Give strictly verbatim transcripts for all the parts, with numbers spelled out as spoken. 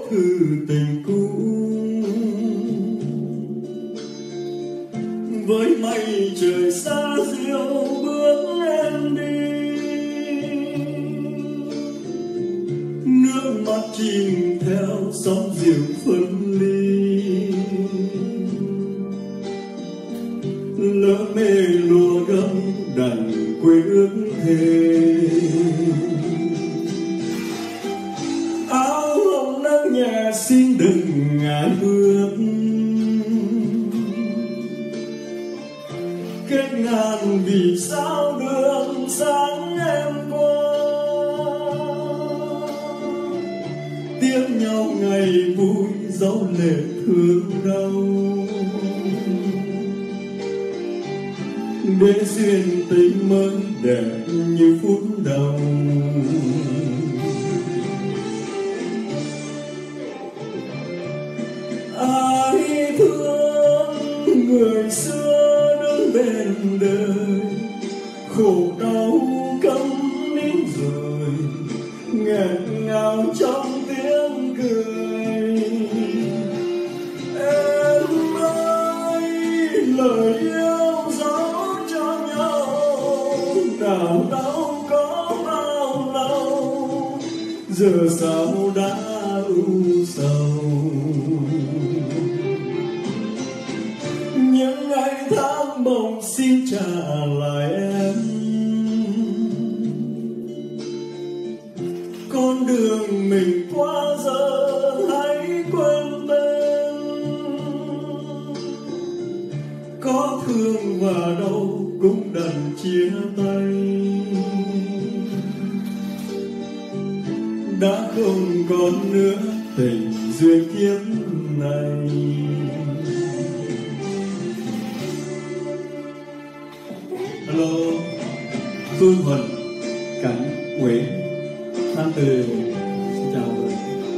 thư tình cũ. Với mây trời xa diệu bước em đi, nước mắt chìm theo sóng dịu phân ly. Lỡ mê lùa gấm đành quên ước thề, áo hồng nắng nhẹ xin đừng ngại bước. Kết ngàn vì sao đường sáng em qua, tiếp nhau ngày vui dấu lệ thương đau. Để duyên tình mới đẹp như phút đầu. Ai thương người xưa đứng bên đời, khổ đau câm nín rồi nghẹn ngào trong tiếng cười. Em ơi lời yêu dấu cho nhau, nào đâu có bao lâu giờ sao đã u sầu. Những ngày tháng mộng xin trả lại em, con đường mình qua giờ hãy quên bên. Có thương và đau cũng đành chia tay, đã không còn nữa tình duyên kiếp này. Hello, Phương Huỳnh, Cảnh, Nguyễn, Thanh Tuyền, xin chào mọi người.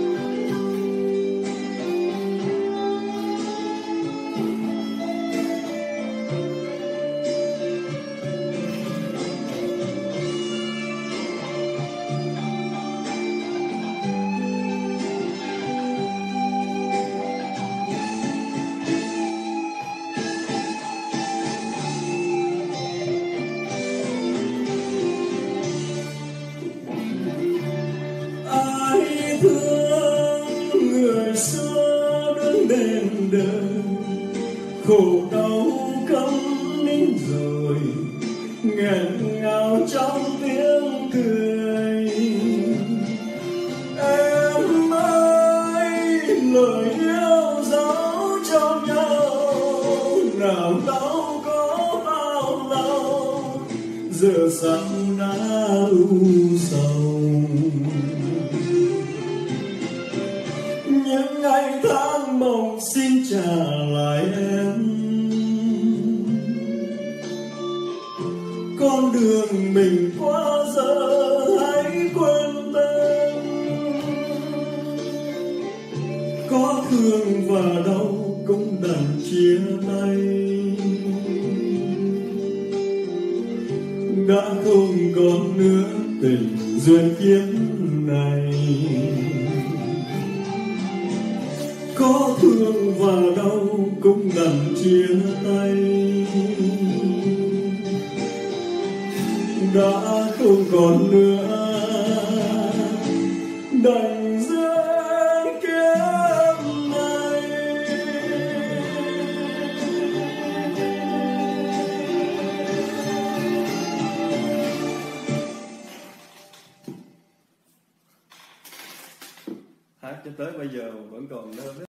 Thương người xưa đứng bên đời, khổ đau câm nín rồi nghẹn ngào trong tiếng cười. Em ơi lời yêu dấu cho nhau, nào đâu có bao lâu giờ sao đã u sầu. Những ngày tháng mộng xin trả lại em, con đường mình qua giờ hãy quên tên. Có thương và đau cũng đành chia tay, đã không còn nữa tình duyên kiếp này. Có thương và đau cũng đành chia tay, đã không còn nữa đành duyên kiếp này. Hát cho tới bây giờ vẫn còn